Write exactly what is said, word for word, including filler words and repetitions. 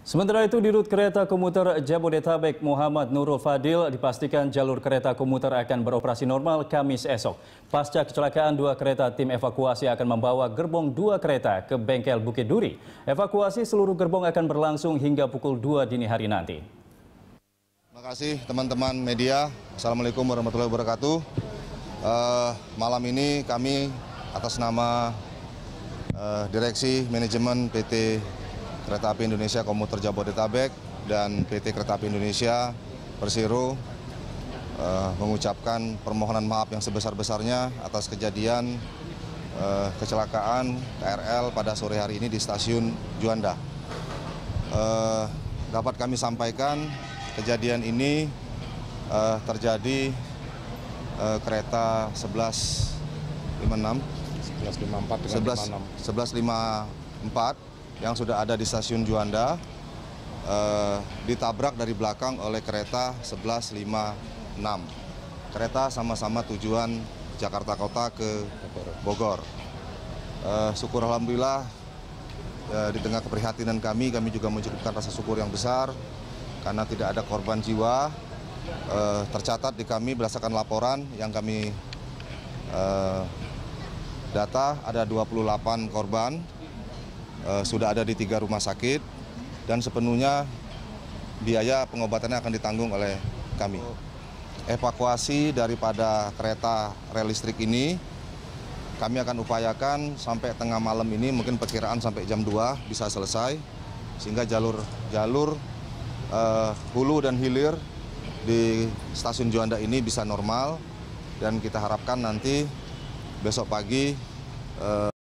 Sementara itu, di rut kereta komuter Jabodetabek Muhammad Nurul Fadil dipastikan jalur kereta komuter akan beroperasi normal Kamis esok. Pasca kecelakaan, dua kereta tim evakuasi akan membawa gerbong dua kereta ke bengkel Bukit Duri. Evakuasi seluruh gerbong akan berlangsung hingga pukul dua dini hari nanti. Terima kasih teman-teman media. Assalamualaikum warahmatullahi wabarakatuh. Uh, malam ini kami atas nama uh, Direksi Manajemen P T Kereta Api Indonesia Komuter Jabodetabek dan P T Kereta Api Indonesia Persero uh, mengucapkan permohonan maaf yang sebesar-besarnya atas kejadian uh, kecelakaan K R L pada sore hari ini di stasiun Juanda. Uh, dapat kami sampaikan kejadian ini uh, terjadi uh, kereta sebelas lima puluh enam sebelas lima puluh empat sebelas lima puluh empat yang sudah ada di stasiun Juanda uh, ditabrak dari belakang oleh kereta sebelas lima puluh enam. Kereta sama-sama tujuan Jakarta Kota ke Bogor. Uh, syukur alhamdulillah uh, di tengah keprihatinan kami, kami juga mencukupkan rasa syukur yang besar karena tidak ada korban jiwa. Uh, tercatat di kami berdasarkan laporan yang kami uh, data ada dua puluh delapan korban. Uh, sudah ada di tiga rumah sakit dan sepenuhnya biaya pengobatannya akan ditanggung oleh kami. Evakuasi daripada kereta rel listrik ini kami akan upayakan sampai tengah malam ini, mungkin perkiraan sampai jam dua bisa selesai sehingga jalur jalur uh, hulu dan hilir di stasiun Juanda ini bisa normal dan kita harapkan nanti besok pagi uh,